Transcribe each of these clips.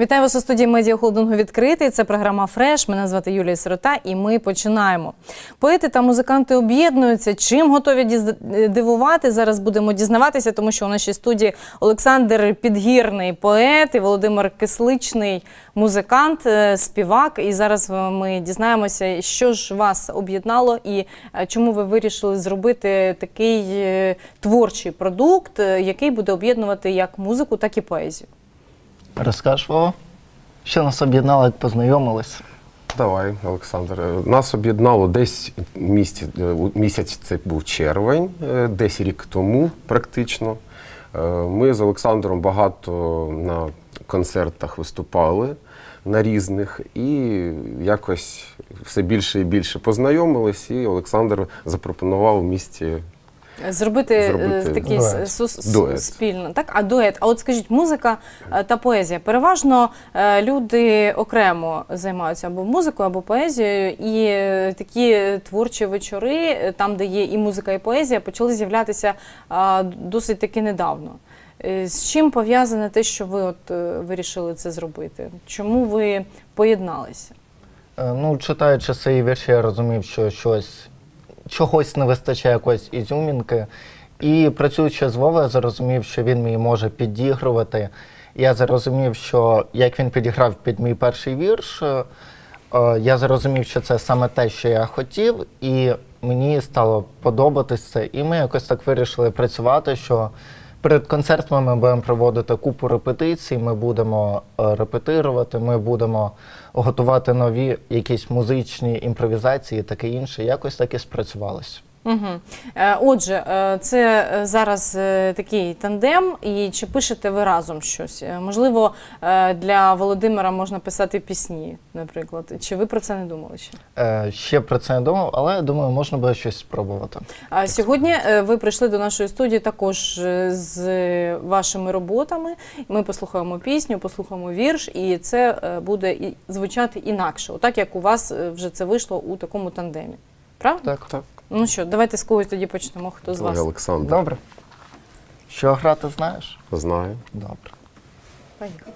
Вітаю вас у студії медіахолдингу «Відкритий». Це програма «Фреш». Мене звати Юлія Сирота і ми починаємо. Поети та музиканти об'єднуються. Чим готові дивувати? Зараз будемо дізнаватися, тому що у нашій студії Олександр Підгірний, поет, і Володимир Кисличний, музикант, співак. І зараз ми дізнаємося, що ж вас об'єднало і чому ви вирішили зробити такий творчий продукт, який буде об'єднувати як музику, так і поезію. Розкажеш, Вова, що нас об'єднало, як познайомились? Давай, Олександр. Нас об'єднало десь місяць, це був червень, десь рік тому практично. Ми з Олександром багато на концертах виступали, на різних, і якось все більше і більше познайомились, і Олександр запропонував в місті Зробити такий дует. Спільно. Так? А дует. А от скажіть, музика та поезія. Переважно люди окремо займаються або музикою, або поезією. І такі творчі вечори, там, де є і музика, і поезія, почали з'являтися досить таки недавно. З чим пов'язане те, що ви вирішили це зробити? Чому ви поєдналися? Ну, читаючи свої вірші, я розумів, що чогось не вистачає, якоїсь ізюмінки. І працюючи з Вовою, я зрозумів, що він мені може підігрувати. Я зрозумів, що як він підіграв під мій перший вірш, я зрозумів, що це саме те, що я хотів, і мені стало подобатись це. І ми якось так вирішили працювати, що перед концертами ми будемо проводити купу репетицій, ми будемо репетирувати, ми будемо готувати нові якісь музичні імпровізації і таке інше. Якось так і спрацювалося. Угу. Отже, це зараз такий тандем, і чи пишете ви разом щось? Можливо, для Володимира можна писати пісні, наприклад. Чи ви про це не думали ще? Ще про це не думав, але, я думаю, можна буде щось спробувати. Сьогодні ви прийшли до нашої студії також з вашими роботами. Ми послухаємо пісню, послухаємо вірш, і це буде звучати інакше, отак, як у вас вже це вийшло у такому тандемі. Правда? Так, так. Ну що, давайте з когось тоді почнемо. Хто з вас? Олександр. Добре. Що грати знаєш? Знаю. Добре. Поїхали.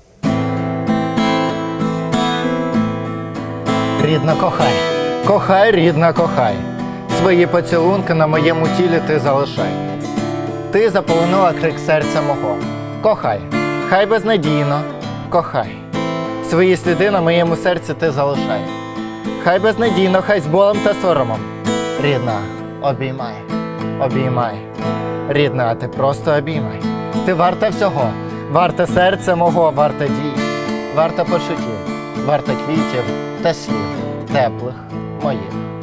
Рідна, кохай, кохай, рідна, кохай. Свої поцілунки на моєму тілі ти залишай. Ти заполонила крик серця мого. Кохай, хай безнадійно, кохай. Свої сліди на моєму серці ти залишай. Хай безнадійно, хай з болем та соромом. Рідна, обіймай, обіймай. Рідна, ти просто обіймай. Ти варта всього, варта серця мого, варта дій, варта почуттів, варта квітів та слів теплих моїх.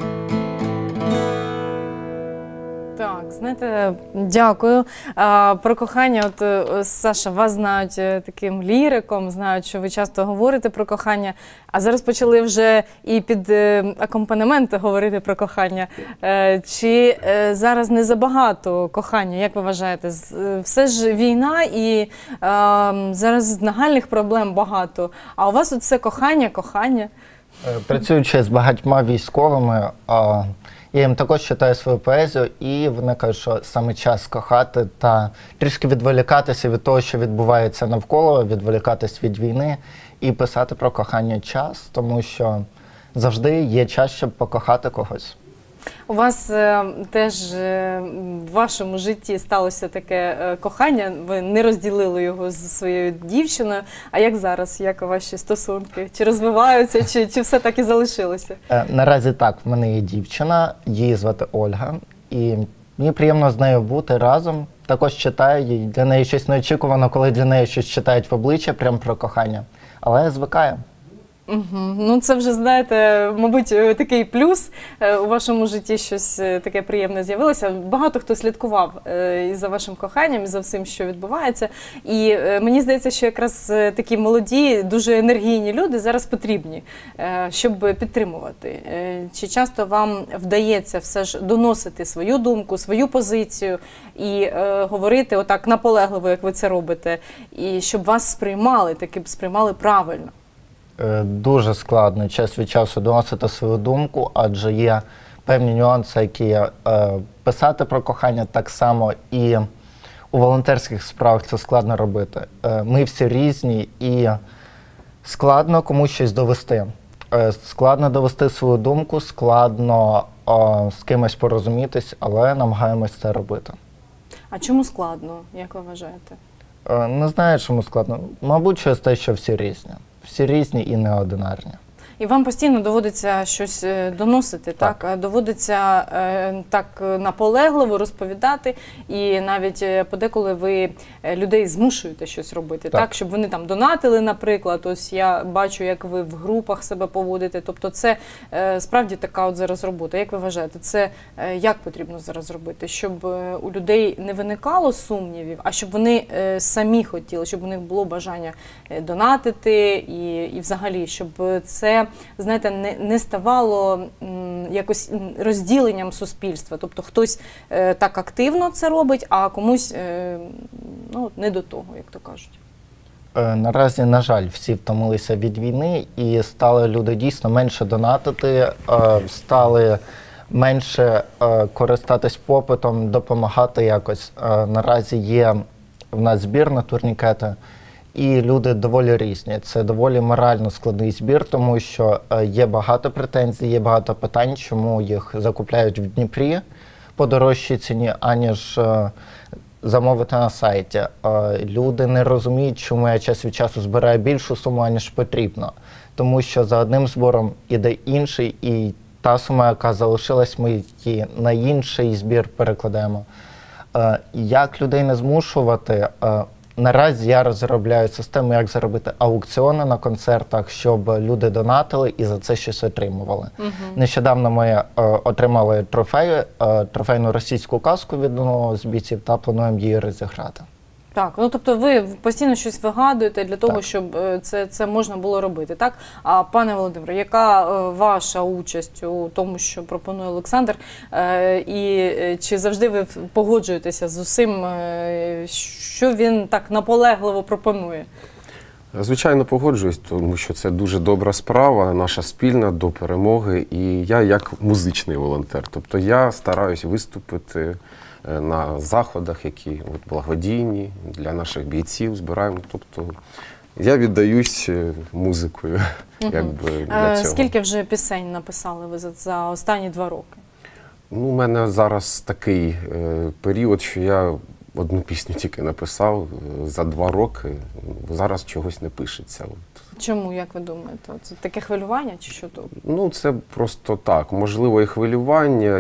Так, знаєте, дякую. Про кохання, Саша, вас знають таким ліриком, знають, що ви часто говорите про кохання, а зараз почали вже і під акомпанемент говорити про кохання. Чи зараз не забагато кохання, як ви вважаєте? Все ж війна і зараз нагальних проблем багато, а у вас все кохання. Працюючи з багатьма військовими, я їм також читаю свою поезію, і вони кажуть, що саме час кохати та трішки відволікатися від того, що відбувається навколо, відволікатись від війни і писати про кохання час, тому що завжди є час, щоб покохати когось. У вас теж в вашому житті сталося таке кохання, ви не розділили його зі своєю дівчиною. А як зараз? Як ваші стосунки? Чи розвиваються, чи все так і залишилося? Наразі так, в мене є дівчина, її звати Ольга, і мені приємно з нею бути разом. Також читаю її, для неї щось неочікувано, коли для неї щось читають в обличчя, прямо про кохання, але я звикаю. Ну, це вже, знаєте, мабуть, такий плюс. У вашому житті щось таке приємне з'явилося. Багато хто слідкував і за вашим коханням, і за всім, що відбувається. І мені здається, що якраз такі молоді, дуже енергійні люди зараз потрібні, щоб підтримувати. Чи часто вам вдається все ж доносити свою думку, свою позицію і говорити отак наполегливо, як ви це робите, і щоб вас сприймали, таки сприймали правильно? Дуже складно час від часу доносити свою думку, адже є певні нюанси, які писати про кохання так само, і у волонтерських справах це складно робити. Ми всі різні, і Складно комусь щось довести. Складно довести свою думку, складно з кимось порозумітись, але намагаємось це робити. А чому складно, як ви вважаєте? Не знаю, чому складно. Мабуть, через те, що всі різні. Всі різні і неодинарні. І вам постійно доводиться щось доносити, так? Доводиться так наполегливо розповідати, і навіть подеколи ви людей змушуєте щось робити, так? Щоб вони там донатили, наприклад. Ось я бачу, як ви в групах себе поводите. Тобто це справді така от зараз робота. Як ви вважаєте, це як потрібно зараз робити? Щоб у людей не виникало сумнівів, а щоб вони самі хотіли, щоб у них було бажання донатити і взагалі, щоб це, знаєте, не ставало якось розділенням суспільства. Тобто хтось так активно це робить, а комусь не до того, як то кажуть. Наразі, на жаль, всі втомилися від війни і стали люди дійсно менше донатити, стали менше користатись попитом, допомагати якось. Наразі є в нас збір на турнікети. І люди доволі різні. Це доволі морально складний збір, тому що є багато претензій, є багато питань, чому їх закупляють в Дніпрі по дорожчій ціні, аніж замовити на сайті. Люди не розуміють, чому я час від часу збираю більшу суму, аніж потрібно. Тому що за одним збором іде інший, і та сума, яка залишилась, ми її на інший збір перекладаємо. Як людей не змушувати? Наразі я розробляю систему, як заробити аукціони на концертах, щоб люди донатили і за це щось отримували. Нещодавно ми отримали трофейну російську каску від одного з бійців та плануємо її розіграти. Так, тобто ви постійно щось вигадуєте для того, щоб це можна було робити, так? А пане Володимире, яка ваша участь у тому, що пропонує Олександр, і чи завжди ви погоджуєтеся з усім, що він так наполегливо пропонує? Звичайно, погоджуюсь, тому що це дуже добра справа, наша спільна до перемоги, і я як музичний волонтер, тобто я стараюсь виступити на заходах, які благодійні, для наших бійців збираємо. Тобто я віддаюсь музикою, якби для цього. Скільки вже пісень написали ви за останні 2 роки? У мене зараз такий період, що я одну пісню тільки написав за 2 роки, зараз чогось не пишеться. Чому, як ви думаєте? Це таке хвилювання чи що то? Це просто так. Можливо, і хвилювання,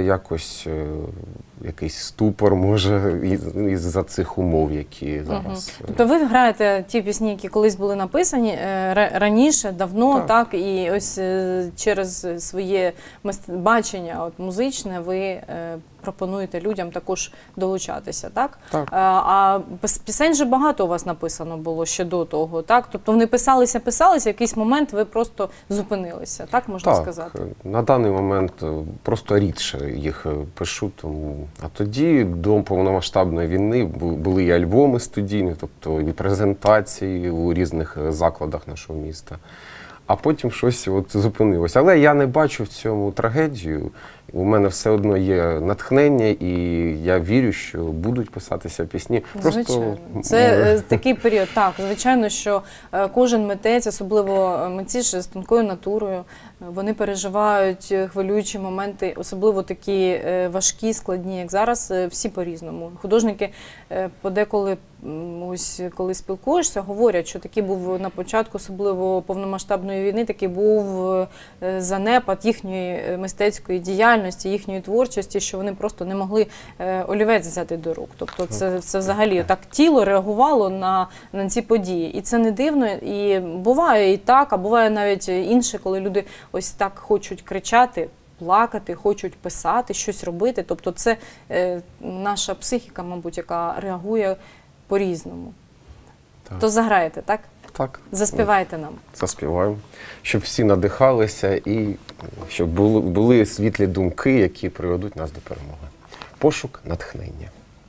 якийсь ступор, може, із-за цих умов, які зараз. Тобто ви граєте ті пісні, які колись були написані раніше, давно, так? І ось через своє бачення музичне ви пропонуєте людям також долучатися, так? Так. А пісень же багато у вас написано було ще до того, так? Тобто вони писалися, в якийсь момент ви просто зупинилися, так можна сказати? Так, на даний момент просто рідше їх пишу, а тоді до повномасштабної війни були і альбоми студійні, тобто і презентації у різних закладах нашого міста. А потім щось зупинилося. Але я не бачу в цьому трагедію. У мене все одно є натхнення, і я вірю, що будуть писатися пісні. Звичайно. Це такий період. Так, звичайно, що кожен митець, особливо митці з тонкою натурою, вони переживають хвилюючі моменти, особливо такі важкі, складні, як зараз, всі по-різному. Художники подеколи, ось коли спілкуєшся, говорять, що такий був на початку, особливо повномасштабної війни, такий був занепад їхньої мистецької діяльності, їхньої творчості, що вони просто не могли олівець взяти до рук. Тобто це взагалі так тіло реагувало на ці події. І це не дивно, і буває і так, а буває навіть інше, коли люди ось так хочуть кричати, плакати, хочуть писати, щось робити. Тобто це наша психіка, мабуть, яка реагує по-різному. То заграєте, так? Так. Заспівайте нам. Заспіваємо. Щоб всі надихалися і щоб були світлі думки, які приведуть нас до перемоги. Пошук натхнення.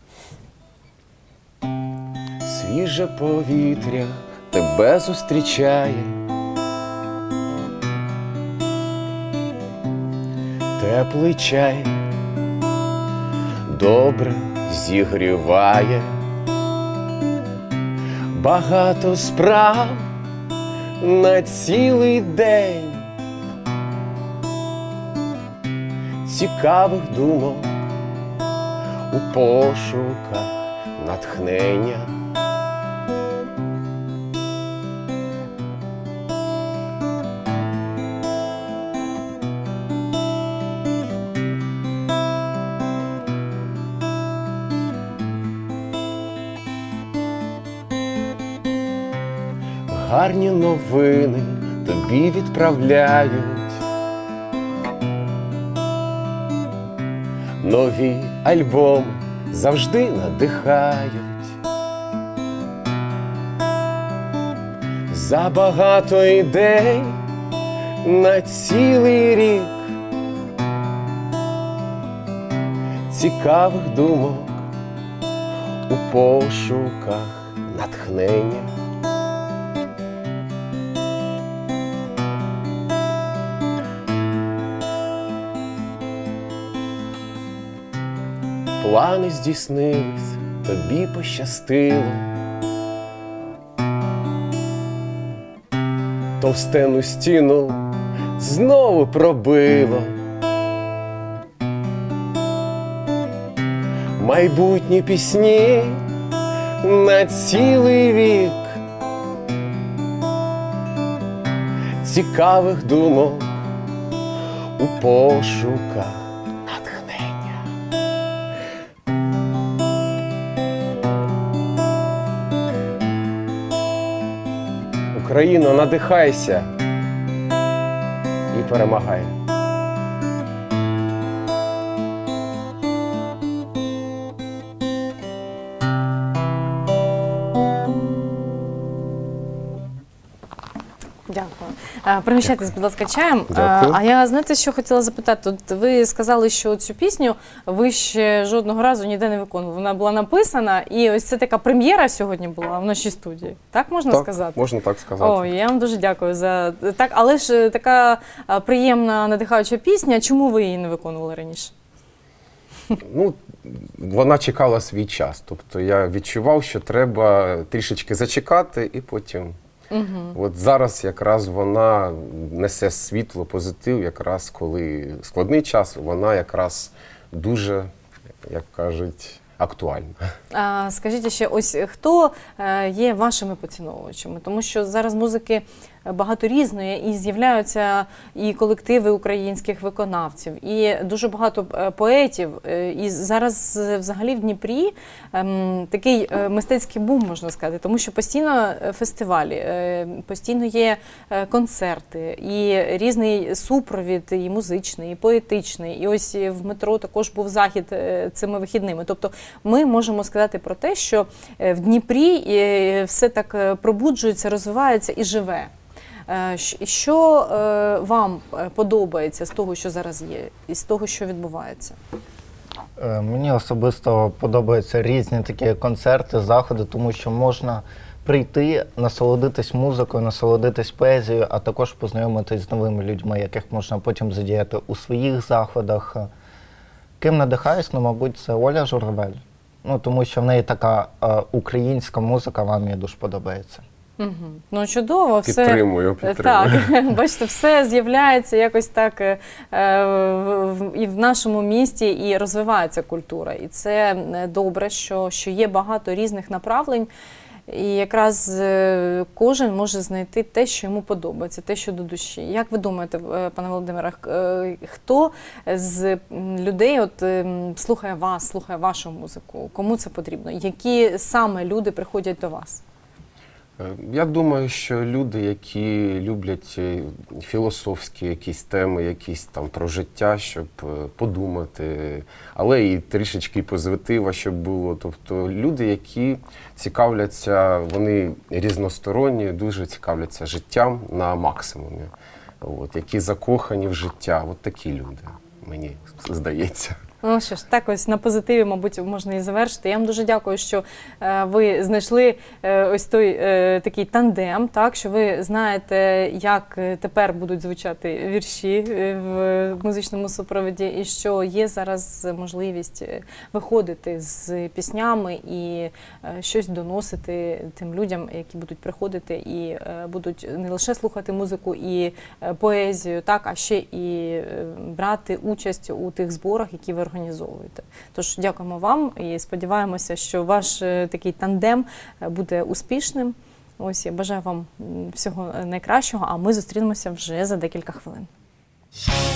Свіже повітря тебе зустрічає, теплий чай добре зігріває, багато справ на цілий день, цікавих думок у пошуках натхнення. Гарні новини тобі відправляють, нові альбоми завжди надихають. Забагато ідей на цілий рік, цікавих думок у пошуках натхнення. Плани здійснились, тобі пощастило, товстену стіну знову пробило. Майбутні пісні на цілий вік, цікавих думок у пошуках натхнення. Україно, надихайся і перемагай. Дякую. Пригощайтесь, будь ласка, чаєм. Дякую. А я, знаєте, що хотіла запитати? От ви сказали, що цю пісню ви ще жодного разу ніде не виконували. Вона була написана, і ось це така прем'єра сьогодні була в нашій студії. Так можна сказати? Можна так сказати. О, я вам дуже дякую за так. Але ж така приємна, надихаюча пісня. Чому ви її не виконували раніше? Ну, вона чекала свій час. Тобто я відчував, що треба трішечки зачекати і потім. От зараз якраз вона несе світло, позитив, якраз коли складний час, вона якраз дуже, як кажуть, актуальна. Скажіть ще, ось хто є вашими поціновувачами? Тому що зараз музики багато різної, і з'являються і колективи українських виконавців, і дуже багато поетів. І зараз взагалі в Дніпрі такий мистецький бум, можна сказати, тому що постійно фестивалі, постійно є концерти, і різний супровід, і музичний, і поетичний. І ось в метро також був захід цими вихідними. Тобто ми можемо сказати про те, що в Дніпрі все так пробуджується, розвивається і живе. Що вам подобається з того, що зараз є, і з того, що відбувається? Мені особисто подобаються різні такі концерти, заходи, тому що можна прийти, насолодитись музикою, насолодитись поезією, а також познайомитись з новими людьми, яких можна потім задіяти у своїх заходах. Ким надихаюсь, ну, мабуть, це Оля Журавель. Ну, тому що в неї така українська музика, вам мені дуже подобається. Ну, чудово. Все, підтримую. Так, бачите, все з'являється якось так і в нашому місті, і розвивається культура. І це добре, що є багато різних направлень. І якраз кожен може знайти те, що йому подобається, те, що до душі. Як ви думаєте, пане Володимире, хто з людей слухає вас, слухає вашу музику? Кому це потрібно? Які саме люди приходять до вас? Я думаю, що люди, які люблять філософські якісь теми, якісь там про життя, щоб подумати, але і трішечки позитива, щоб було. Тобто люди, які цікавляться, вони різносторонні, дуже цікавляться життям на максимумі. От, які закохані в життя. От такі люди, мені здається. Ну що ж, так ось на позитиві, мабуть, можна і завершити. Я вам дуже дякую, що ви знайшли ось той такий тандем, так, що ви знаєте, як тепер будуть звучати вірші в музичному супроводі, і що є зараз можливість виходити з піснями і щось доносити тим людям, які будуть приходити і будуть не лише слухати музику і поезію, так, а ще і брати участь у тих зборах, які ви організовуєте. Тож дякуємо вам і сподіваємося, що ваш такий тандем буде успішним. Ось я бажаю вам всього найкращого, а ми зустрінемося вже за декілька хвилин.